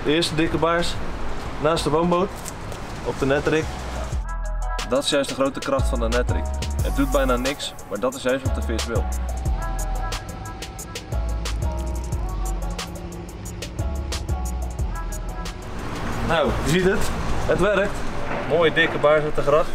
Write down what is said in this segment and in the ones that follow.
de eerste dikke baars naast de woonboot op de netrik. Dat is juist de grote kracht van de netrik. Het doet bijna niks, maar dat is juist wat de vis wil. Nou, je ziet het. Het werkt. Mooie dikke baars uit de gracht.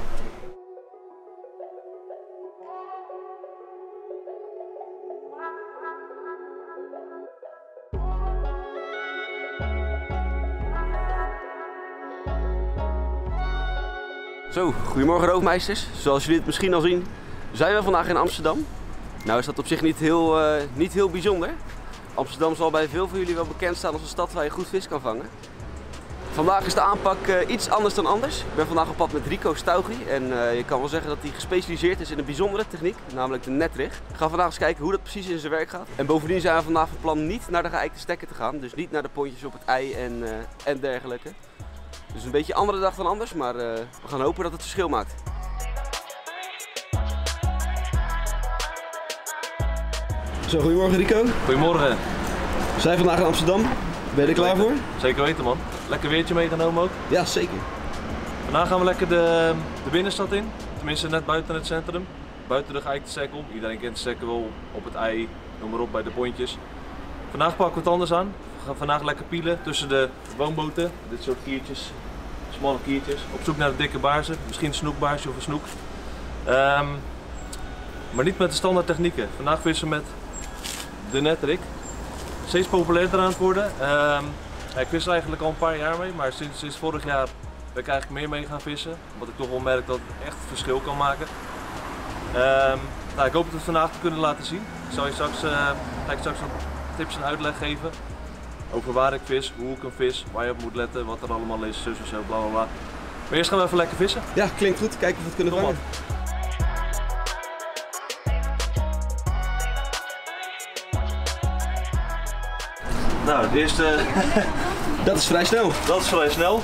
Zo, goedemorgen roofmeisters. Zoals jullie het misschien al zien, zijn we vandaag in Amsterdam. Nou is dat op zich niet heel bijzonder. Amsterdam zal bij veel van jullie wel bekend staan als een stad waar je goed vis kan vangen. Vandaag is de aanpak iets anders dan anders. Ik ben vandaag op pad met Rico Staugi en je kan wel zeggen dat hij gespecialiseerd is in een bijzondere techniek, namelijk de netrig. We gaan vandaag eens kijken hoe dat precies in zijn werk gaat. En bovendien zijn we vandaag van plan niet naar de geëikte stekken te gaan, dus niet naar de pontjes op het ei en dergelijke. Dus een beetje een andere dag dan anders, maar we gaan hopen dat het verschil maakt. Zo, goedemorgen Rico. Goedemorgen. We zijn vandaag in Amsterdam. Ben je er klaar voor? Zeker weten man. Lekker weertje meegenomen ook. Ja, zeker. Vandaag gaan we lekker de binnenstad in. Tenminste net buiten het centrum. Buiten de geëikte stek om. Iedereen kent de stekken wel op het ei, noem maar op, bij de pontjes. Vandaag pakken we het anders aan. We gaan vandaag lekker pielen tussen de woonboten. Dit soort kiertjes, smalle kiertjes. Op zoek naar de dikke baarzen. Misschien een snoekbaarsje of een snoek. Maar niet met de standaard technieken. Vandaag vissen we met de netrik. Steeds populairder aan het worden. Ik vis er eigenlijk al een paar jaar mee, maar sinds vorig jaar ben ik eigenlijk meer mee gaan vissen. Omdat ik toch wel merk dat het echt verschil kan maken. Ik hoop het vandaag te kunnen laten zien. Ik zal je straks wat tips en uitleg geven over waar ik vis, hoe ik hem vis, waar je op moet letten, wat er allemaal is, zus en zo, bla bla bla. Maar eerst gaan we even lekker vissen. Ja, klinkt goed. Kijken of we het kunnen vangen. Nou, de eerste... Dat is vrij snel. Dat is vrij snel.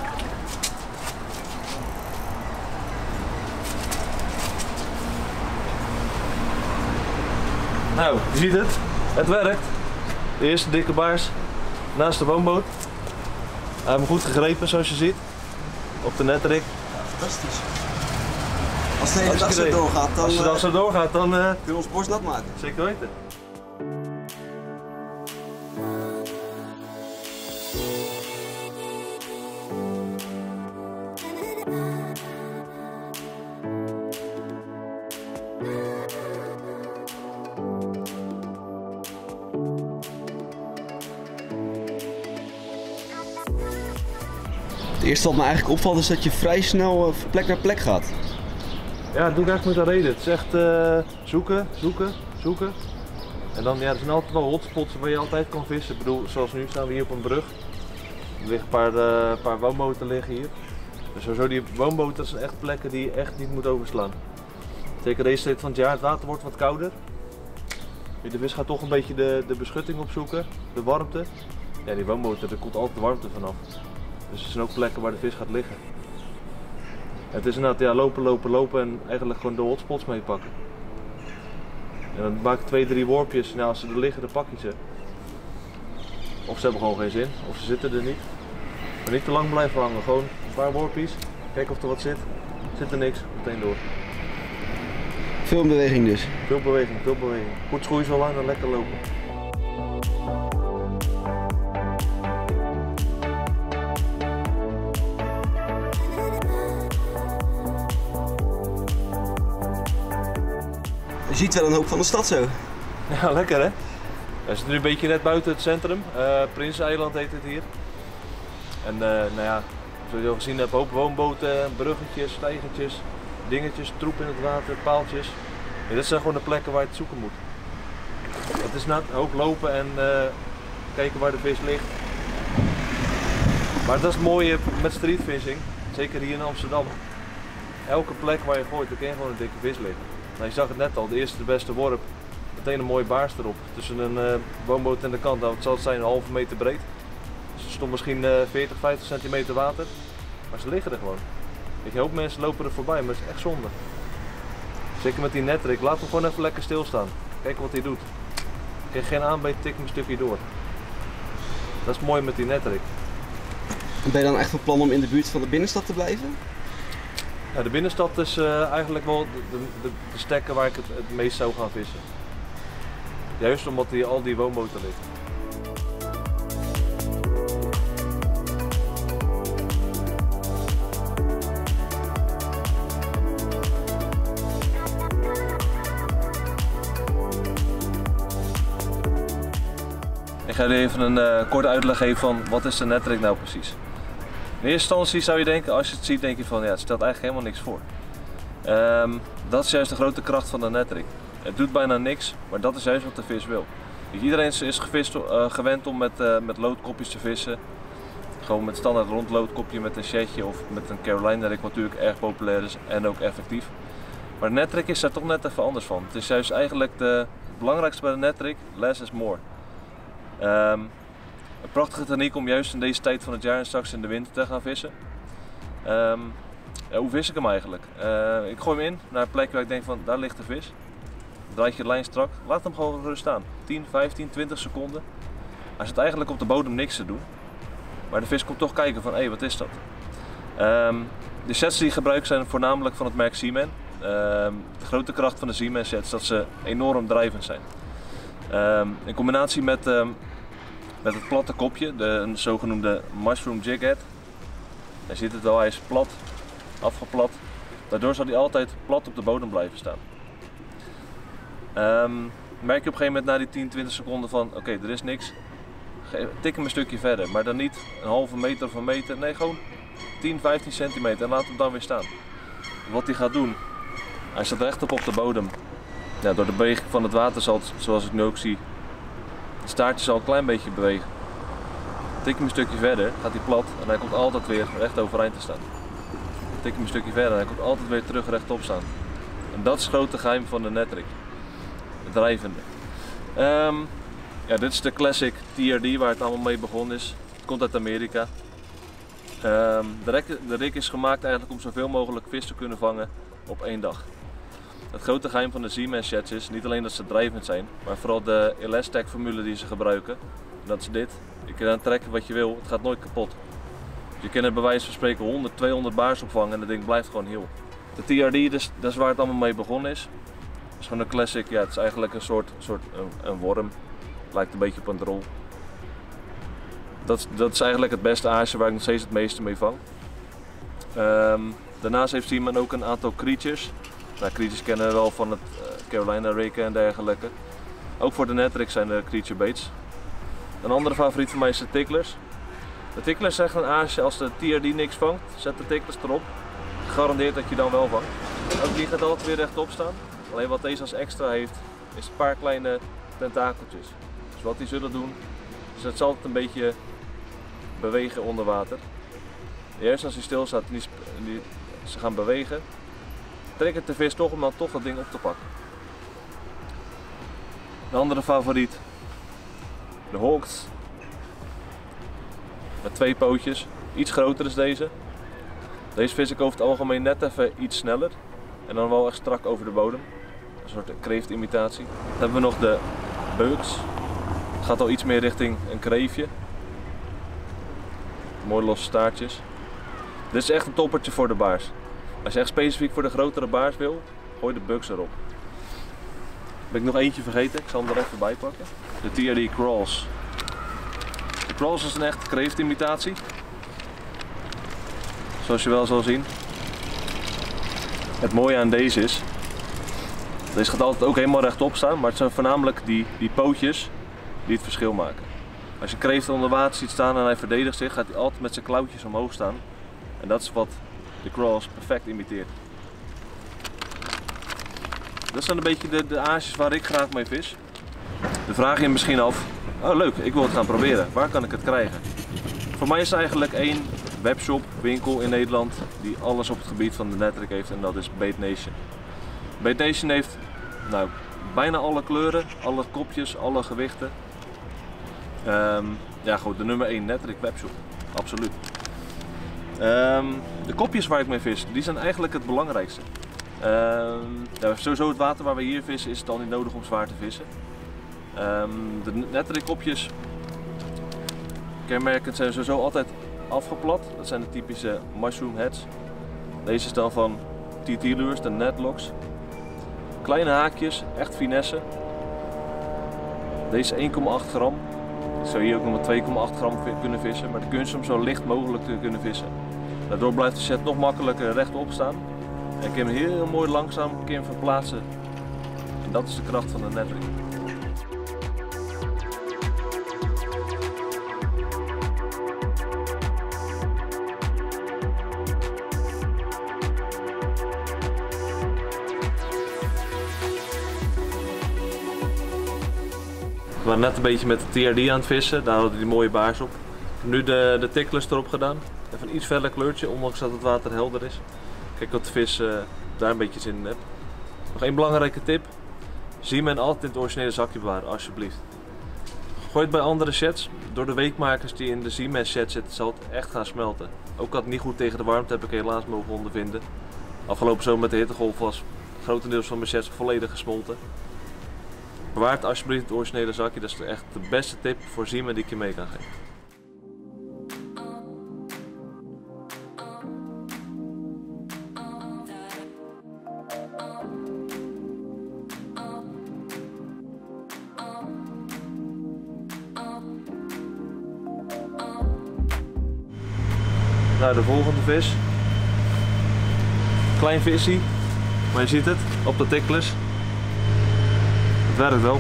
Nou, je ziet het. Het werkt. De eerste dikke baars naast de woonboot. Hij heeft hem goed gegrepen zoals je ziet. Op de netrik. Fantastisch. Als de hele dag zo doorgaat, dan... Als de dag zo doorgaat, dan... kun je ons borst nat maken. Zeker weten. Het eerste wat me eigenlijk opvalt is dat je vrij snel van plek naar plek gaat. Ja, dat doe ik eigenlijk met een reden. Het is echt zoeken, zoeken, zoeken. En dan, ja, er zijn altijd wel hotspots waar je altijd kan vissen. Ik bedoel, zoals nu staan we hier op een brug. Er liggen een paar woonboten liggen hier. Dus sowieso die woonboten, dat zijn echt plekken die je echt niet moet overslaan. Zeker deze tijd van het jaar, het water wordt wat kouder. De vis gaat toch een beetje de beschutting opzoeken, de warmte. Ja, die woonboten, er komt altijd warmte vanaf. Dus er zijn ook plekken waar de vis gaat liggen. Het is inderdaad, ja, lopen, lopen, lopen en eigenlijk gewoon de hotspots meepakken. En dan maak ik 2, 3 worpjes. Nou, als ze er liggen, dan pak je ze. Of ze hebben gewoon geen zin, of ze zitten er niet. Maar niet te lang blijven hangen, gewoon een paar worpjes. Kijken of er wat zit. Zit er niks, meteen door. Veel beweging dus. Veel beweging, veel beweging. Goed schoeisel aan en lekker lopen. Je ziet wel een hoop van de stad zo. Ja, lekker hè? We zitten nu een beetje net buiten het centrum. Prinseneiland heet het hier. En nou ja, zoals je al gezien hebt, hoop woonboten, bruggetjes, steigertjes, dingetjes, troep in het water, paaltjes. Ja, dit zijn gewoon de plekken waar je het zoeken moet. Het is net ook lopen en kijken waar de vis ligt. Maar dat is het mooie met streetfishing, zeker hier in Amsterdam. Elke plek waar je gooit, daar kan je gewoon een dikke vis liggen. Nou, je zag het net al, de eerste de beste worp, meteen een mooie baars erop. Tussen een woonboot en de kant, nou, het zal het zijn, een halve meter breed. Dus er stond misschien 40, 50 centimeter water, maar ze liggen er gewoon. Weet je, een hoop mensen lopen er voorbij, maar het is echt zonde. Zeker met die netrik, laat hem gewoon even lekker stilstaan. Kijk wat hij doet. Krijg geen aanbeet, tik hem een stukje door. Dat is mooi met die netrik. Ben je dan echt van plan om in de buurt van de binnenstad te blijven? Ja, de binnenstad is eigenlijk wel de stekken waar ik het meest zou gaan vissen. Juist omdat hier al die woonboten liggen. Ik ga jullie even een korte uitleg geven van wat is de netrik nou precies. In eerste instantie zou je denken, als je het ziet, denk je van ja, het stelt eigenlijk helemaal niks voor. Dat is juist de grote kracht van de netrik. Het doet bijna niks, maar dat is juist wat de vis wil. Iedereen is gewend om met loodkopjes te vissen. Gewoon met standaard rondloodkopje met een shetje of met een Carolina rig, wat natuurlijk erg populair is en ook effectief. Maar de netrik is daar toch net even anders van. Het is juist eigenlijk het belangrijkste bij de netrik, less is more. Een prachtige techniek om juist in deze tijd van het jaar en straks in de winter te gaan vissen. Ja, hoe vis ik hem eigenlijk? Ik gooi hem in naar een plek waar ik denk van daar ligt de vis. Draai je de lijn strak, laat hem gewoon gerust staan. 10, 15, 20 seconden. Hij zit eigenlijk op de bodem niks te doen. Maar de vis komt toch kijken van hé, wat is dat? De sets die ik gebruik zijn voornamelijk van het merk Seaman. De grote kracht van de Seaman sets is dat ze enorm drijvend zijn. In combinatie met het platte kopje, de zogenoemde mushroom jig head. Je ziet het wel, hij is plat, afgeplat. Daardoor zal hij altijd plat op de bodem blijven staan. Merk je op een gegeven moment na die 10, 20 seconden van oké, er is niks. Tik hem een stukje verder, maar dan niet een halve meter of een meter. Nee, gewoon 10, 15 centimeter en laat hem dan weer staan. Wat hij gaat doen, hij staat rechtop op de bodem. Ja, door de beweging van het water zal het, zoals ik nu ook zie, het staartje zal een klein beetje bewegen. Tik hem een stukje verder, gaat hij plat en hij komt altijd weer recht overeind te staan. Tik hem een stukje verder en hij komt altijd weer terug rechtop staan. En dat is het grote geheim van de netrik. Het drijvende. Ja, dit is de classic TRD waar het allemaal mee begonnen is. Het komt uit Amerika. De rig is gemaakt eigenlijk om zoveel mogelijk vis te kunnen vangen op één dag. Het grote geheim van de Seaman sets is niet alleen dat ze drijvend zijn, maar vooral de Elastec formule die ze gebruiken. En dat is dit. Je kan aan trekken wat je wil, het gaat nooit kapot. Dus je kan er bij wijze van spreken 100, 200 baars opvangen en dat ding blijft gewoon heel. De TRD, dat is waar het allemaal mee begonnen is. Het is gewoon een classic, ja, het is eigenlijk een soort een worm. Het lijkt een beetje op een drol. Dat is eigenlijk het beste aasje waar ik nog steeds het meeste mee vang. Daarnaast heeft Seaman ook een aantal creatures. Nou, creatures kennen we wel van het Carolina rig en dergelijke. Ook voor de netrik zijn er creature baits. Een andere favoriet van mij is de ticklers. De ticklers zijn een aasje als de TRD niks vangt, zet de ticklers erop. Gegarandeerd dat je dan wel vangt. Ook die gaat altijd weer rechtop staan. Alleen wat deze als extra heeft, is een paar kleine tentakeltjes. Dus wat die zullen doen, is het zal altijd een beetje bewegen onder water. Juist als hij stil staat en ze gaan bewegen, trekt de vis toch om dan toch dat ding op te pakken. Een andere favoriet, de Hawks. Met twee pootjes, iets groter is deze. Deze vis ik over het algemeen net even iets sneller en dan wel echt strak over de bodem. Een soort kreeftimitatie. Dan hebben we nog de Bugs. Het gaat al iets meer richting een kreefje. Mooi losse staartjes. Dit is echt een toppertje voor de baars. Als je echt specifiek voor de grotere baars wil, gooi de Bugs erop. Ben ik nog eentje vergeten, ik zal hem er even bij pakken. De TRD Crawls. De Crawls is een echte kreeftimitatie. Zoals je wel zal zien. Het mooie aan deze is, deze gaat altijd ook helemaal rechtop staan, maar het zijn voornamelijk die pootjes die het verschil maken. Als je een kreeft onder water ziet staan en hij verdedigt zich, gaat hij altijd met zijn klauwtjes omhoog staan. En dat is wat de Crawls perfect imiteert. Dat zijn een beetje de aasjes waar ik graag mee vis. Dan vraag je je misschien af, oh leuk, ik wil het gaan proberen, waar kan ik het krijgen? Voor mij is er eigenlijk één webshop, winkel in Nederland die alles op het gebied van de netrik heeft en dat is Bait Nation. Bait Nation heeft bijna alle kleuren, alle kopjes, alle gewichten. Ja goed, de nummer 1 netrik webshop, absoluut. De kopjes waar ik mee vis, die zijn eigenlijk het belangrijkste. Ja, sowieso het water waar we hier vissen is het al niet nodig om zwaar te vissen. De netrik kopjes, Kenmerkend zijn sowieso altijd afgeplat. Dat zijn de typische mushroom heads. Deze is dan van TT Lures, de netlocks. Kleine haakjes, echt finesse. Deze 1,8 gram. Ik zou hier ook nog met 2,8 gram kunnen vissen, maar de kunst is om zo licht mogelijk te kunnen vissen. Daardoor blijft de set nog makkelijker rechtop staan. En ik kan hem heel mooi langzaam verplaatsen. En dat is de kracht van de netring. We waren net een beetje met de TRD aan het vissen, daar hadden we die mooie baars op. Ik heb nu de ticklers erop gedaan. Even een iets feller kleurtje, ondanks dat het water helder is. Kijk wat de vis daar een beetje zin in heeft. Nog één belangrijke tip. Zeeman altijd in het originele zakje bewaren, alsjeblieft. Gooi het bij andere sets. Door de weekmakers die in de Zeeman set zitten zal het echt gaan smelten. Ook had het niet goed tegen de warmte, heb ik helaas mogen ondervinden. Afgelopen zomer met de hittegolf was grotendeels van mijn sets volledig gesmolten. Bewaar het alsjeblieft het originele zakje, dat is echt de beste tip voor Zeeman die ik je mee kan geven. Nou, de volgende vis. Klein visje, maar je ziet het op de ticklers. Het werkt wel.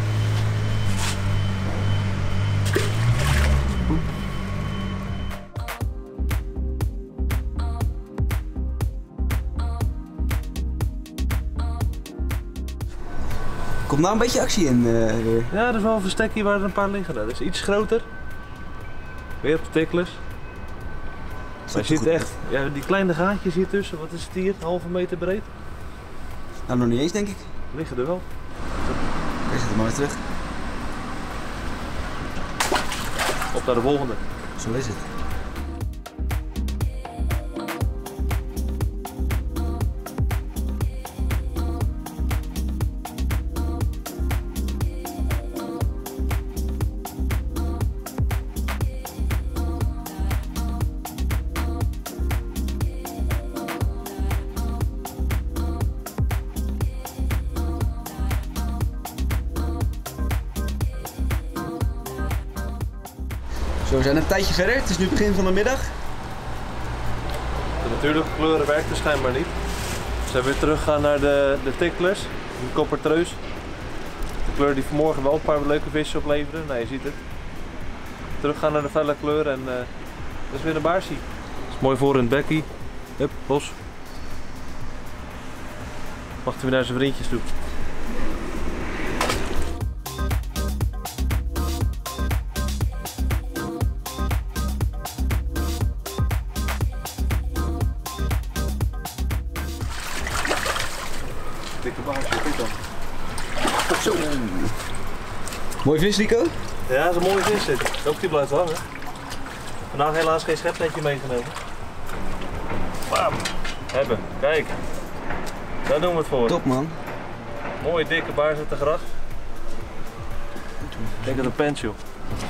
Komt nou een beetje actie in weer. Ja, er is wel een verstekje waar er een paar liggen. Dat is iets groter. Weer op de ticklers. Maar je ziet echt, ja, die kleine gaatjes hier tussen, wat is het hier? Een halve meter breed? Nou, nog niet eens denk ik. Liggen er wel. Ik zet hem maar weer terug. Op naar de volgende. Zo is het. Zo, we zijn een tijdje verder. Het is nu begin van de middag. De natuurlijke kleuren werken schijnbaar niet. We zijn weer teruggegaan naar de ticklers, de koppertreus. De kleur die vanmorgen wel een paar leuke visjes opleverde. Nou, je ziet het. Teruggaan naar de felle kleur en dat is weer een baarsie. Dat is mooi voor in het bekkie. Hup, los. Wacht hij weer naar zijn vriendjes toe. Dikke baasje, kijk dan. Zo. Mooi vis, Rico? Ja, dat is een mooie vis dit. Ik hoop die blijft hangen. Vandaag helaas geen schepnetje meegenomen. Bam! Hebben, kijk. Daar doen we het voor. Top man. Mooie dikke baars uit de gracht. Ik denk dat een pens, joh.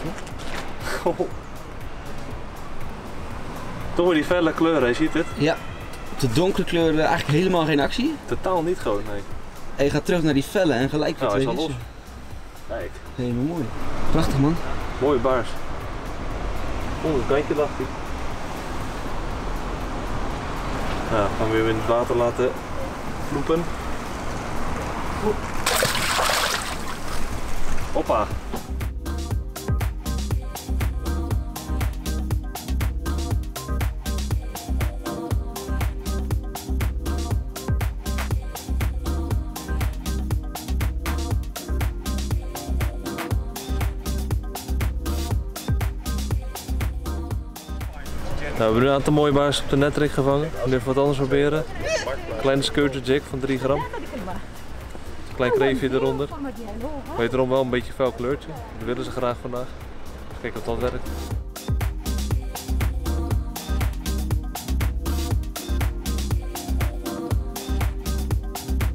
Toch weer die felle kleuren, je ziet het? Ja. Op de donkere kleuren eigenlijk helemaal geen actie. Totaal niet gewoon, nee. En je gaat terug naar die felle en gelijk weer Nou, hij twee is al vissen. los. Kijk. Helemaal mooi. Prachtig man. Mooie baars. Een kantje dacht hij. Nou, gaan we weer in het water laten vloepen. Hoppa. Nou, we hebben nu een aantal mooie baars op de netrig gevangen. Nu even wat anders proberen. Kleine scourge jig van 3 gram. Klein kreefje eronder. Wederom wel een beetje fel kleurtje. Dat willen ze graag vandaag. Kijk of dat werkt.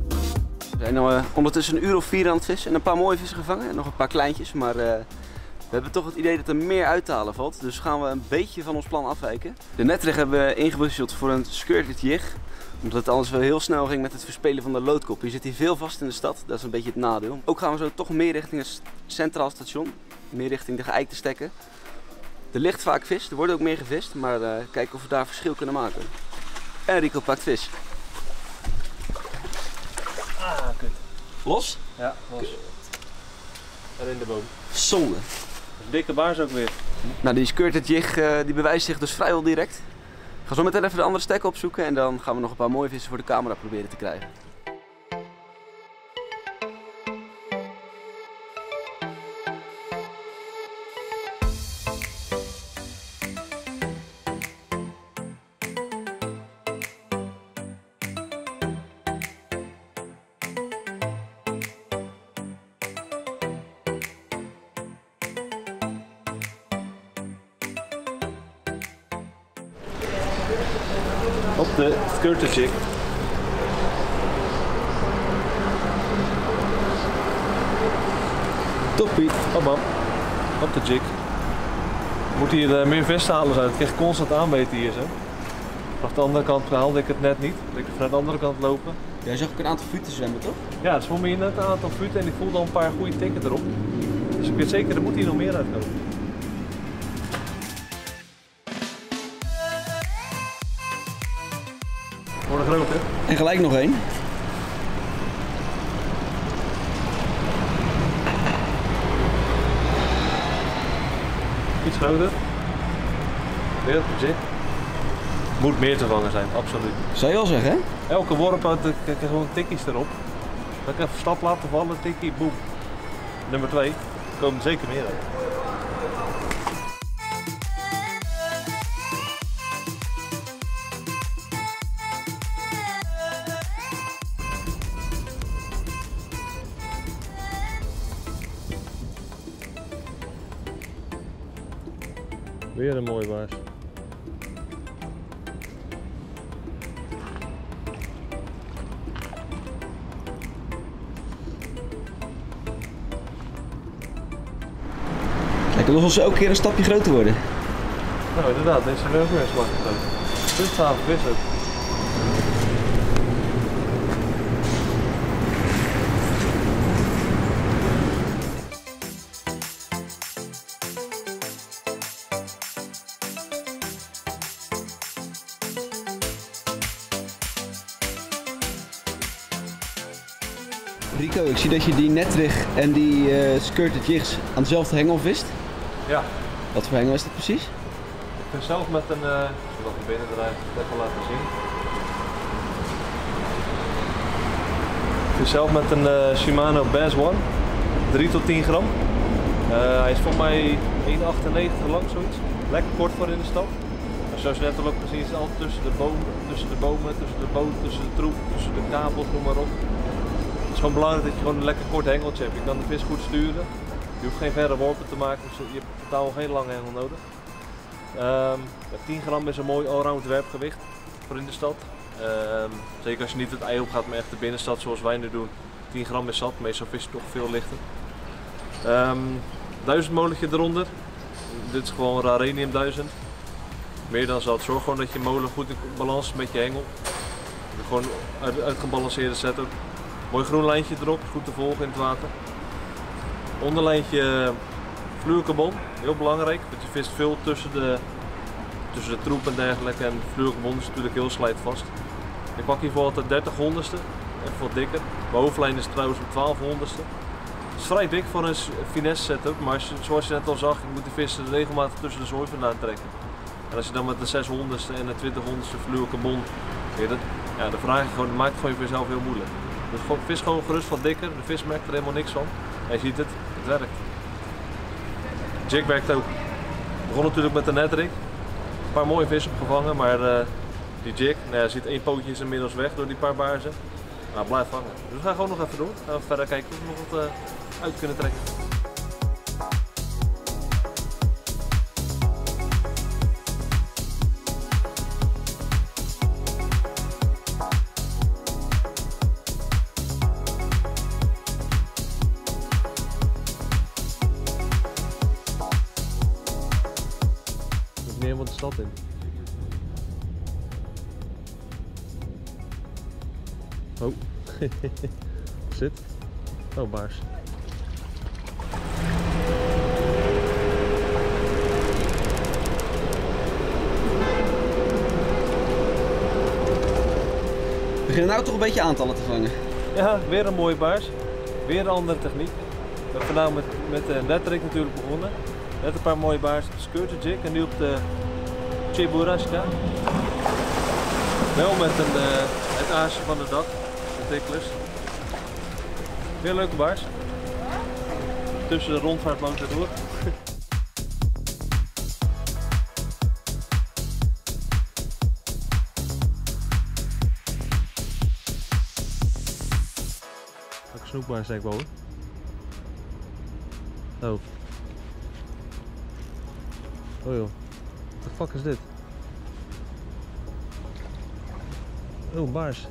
We zijn ondertussen een uur of 4 aan het vissen en een paar mooie vissen gevangen. En nog een paar kleintjes, maar We hebben toch het idee dat er meer uit te halen valt, dus gaan we een beetje van ons plan afwijken. De netrig hebben we ingewisseld voor een skirted jig, omdat het anders wel heel snel ging met het verspelen van de loodkop. Je zit hier veel vast in de stad, dat is een beetje het nadeel. Ook gaan we zo toch meer richting het centraal station, meer richting de geëikte stekken. Er ligt vaak vis, er wordt ook meer gevist, maar kijken of we daar verschil kunnen maken. En Rico pakt vis. Ah, kut. Los? Ja, los. En in de boom. Zonde. Dikke baars ook weer. Nou, die skirted jig die bewijst zich dus vrijwel direct. Ik ga zo meteen even de andere stekken opzoeken en dan gaan we nog een paar mooie vissen voor de camera proberen te krijgen. Op de skirted jig. Toppie. Oh man, op de jig. Moet hier meer vis halen zijn. Het krijgt constant aanbeten hier zo. Vanaf de andere kant haalde ik het net niet. Ik vanuit de andere kant lopen. Jij zag ook een aantal futen zwemmen, toch? Ja, het zwom hier net een aantal futen en ik voelde al een paar goede tikken erop. Dus ik weet zeker, er moet hier nog meer uitkomen. Voor de grote. En gelijk nog één. Iets groter. Weer op de jig. Moet meer te vangen zijn, absoluut. Zou je al zeggen, hè? Elke worp had ik gewoon tikkies erop. Dan kan ik even stap laten vallen, tikkie, boem. Nummer 2, er komen zeker meer uit. Weer een mooie baars. Lijkt alsof ze elke keer een stapje groter worden. Nou inderdaad, deze zijn ook weer een slag groot. Puntgave vis ook. Rico, ik zie dat je die netrig en die skirted jigs aan dezelfde hengel vist. Ja. Wat voor hengel is dat precies? Ik ben zelf met een, ik zal even binnen draaien, even laten zien. Ik ben zelf met een Shimano Bass One, 3 tot 10 gram. Hij is voor mij 1,98 lang zoiets. Lekker kort voor in de stad. En zoals je net al ook gezien is, het altijd tussen de bomen, tussen de boot, tussen de troep, tussen de kabels, noem maar op. Het is gewoon belangrijk dat je gewoon een lekker kort hengeltje hebt. Je kan de vis goed sturen. Je hoeft geen verre worpen te maken, dus je hebt totaal geen lange hengel nodig. 10 gram is een mooi allround werpgewicht voor in de stad. Zeker als je niet het ei op gaat, maar echt de binnenstad zoals wij nu doen. 10 gram is zat, meestal vis je toch veel lichter. 1000 molentje eronder. Dit is gewoon Rarenium 1000. Meer dan zat. Zorg gewoon dat je molen goed in balans is met je hengel. Gewoon uitgebalanceerde setup. Mooi groen lijntje erop, goed te volgen in het water. Onderlijntje fluorocarbon, heel belangrijk, want je vist veel tussen de troep en dergelijke. En fluorocarbon is natuurlijk heel slijtvast. Ik pak hiervoor altijd 30 honderdste, even wat dikker. Mijn hoofdlijn is trouwens een 12 honderdste. Het is vrij dik voor een finesse setup, maar zoals je net al zag, je moet de vissen regelmatig tussen de zooi vandaan trekken. En als je dan met een 600ste en een 2000ste fluorocarbon, ja, dan vraag je gewoon, dat maakt het gewoon voor jezelf heel moeilijk. Dus vis gewoon gerust wat dikker, de vis merkt er helemaal niks van. En je ziet het, het werkt. Jig werkt ook. Ik begon natuurlijk met de netrig. Een paar mooie vissen opgevangen, maar die jig, nou ja, ziet 1 pootje is inmiddels weg door die paar baarzen. Nou, blijf vangen. Dus we gaan gewoon nog even door. Gaan we verder kijken of we nog wat uit kunnen trekken. helemaal de stad in. Oh, zit. Oh, baars. We beginnen nou toch een beetje aantallen te vangen. Ja, weer een mooie baars. Weer een andere techniek. We hebben vandaag met de netrik natuurlijk begonnen. Net een paar mooie baars op de skirter jig en nu op de Cheburashka. Wel met het aasje van de dak, de ticklers. Weer een leuke baars. Tussen de rondvaartmotor door. Welke snoekbaars denk ik wel hoor. Oh. Oh joh. What the fuck is dit? Oh, baars.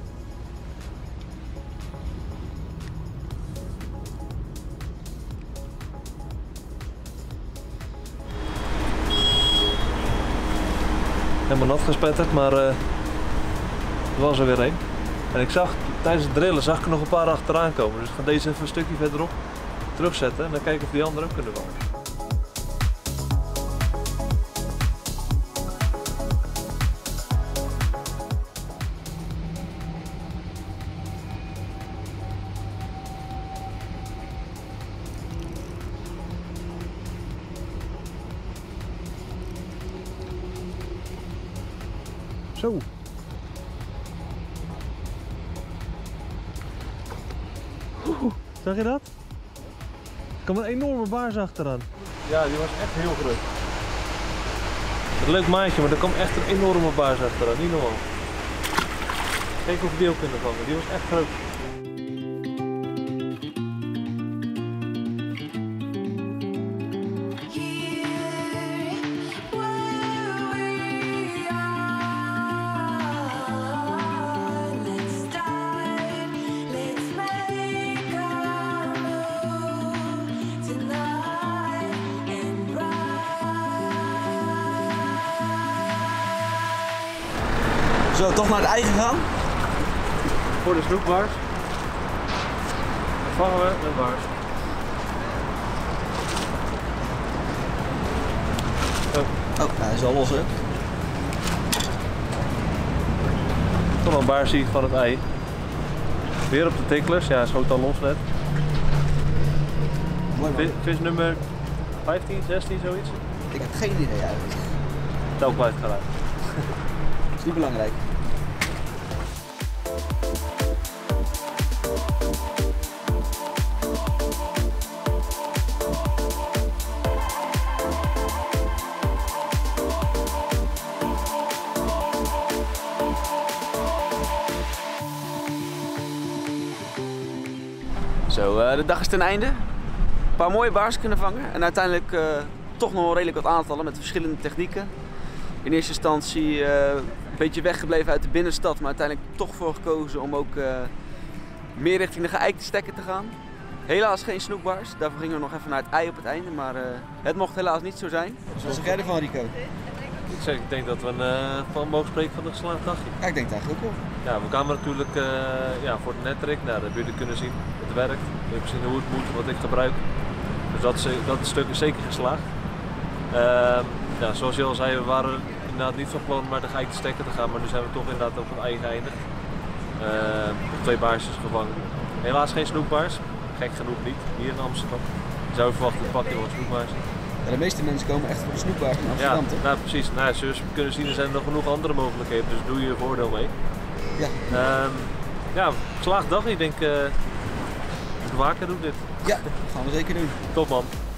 Helemaal nat gespetterd, maar er was er weer een. En ik zag tijdens het drillen zag ik er nog een paar achteraan komen. Dus ik ga deze even een stukje verderop terugzetten en dan kijken of die anderen ook kunnen vangen. Zo. Zag je dat? Er kwam een enorme baars achteraan. Ja, die was echt heel groot. Een leuk maatje, maar er kwam echt een enorme baars achteraan. Niet normaal. Kijk of we die ook kunnen vangen. Die was echt groot. Zo, toch naar het ei gegaan? Voor de snoekbaars. Dan vangen we een baars. Oh, hij is al los hè? Toch een baarsie van het ei. Weer op de ticklers, ja, hij schoot al los net. Mooi man. Vis nummer 15, 16, zoiets. Ik heb geen idee eigenlijk. Tel kwijtgeraakt. Dat is niet belangrijk. Zo, de dag is ten einde. Een paar mooie baars kunnen vangen en uiteindelijk toch nog wel redelijk wat aantallen met verschillende technieken. In eerste instantie een beetje weggebleven uit de binnenstad, maar uiteindelijk toch voor gekozen om ook meer richting de geëikte stekken te gaan. Helaas geen snoekbaars, daarvoor gingen we nog even naar het ei op het einde, maar het mocht helaas niet zo zijn. Wat zeg jij ervan, Rico? Ik denk dat we van mogen spreken van een geslaagd dagje. Ja, ik denk het eigenlijk ook wel. Ja, we kwamen natuurlijk voor de netrik. Nou, dat hebben jullie kunnen zien. Het werkt. We hebben gezien hoe het moet, wat ik gebruik. Dus dat stuk is zeker geslaagd. Ja, zoals je al zei, we waren inderdaad niet van plan maar de geëikte stekken te gaan. Maar nu zijn we toch inderdaad op het ei geëindigd. 2 baarsjes gevangen. Helaas geen snoekbaars. Gek genoeg niet, hier in Amsterdam. Je zou verwachten een pakje wat snoekbaars. Ja, de meeste mensen komen echt voor de snoekbaars in Amsterdam, toch? Ja, nou, precies. Nou, zoals we kunnen zien, er zijn nog genoeg andere mogelijkheden, dus doe je voordeel mee. Ja. Ja, geslaagd dag. Ik denk, we moeten vaker doen dit. Ja, dat gaan we zeker doen. Top man.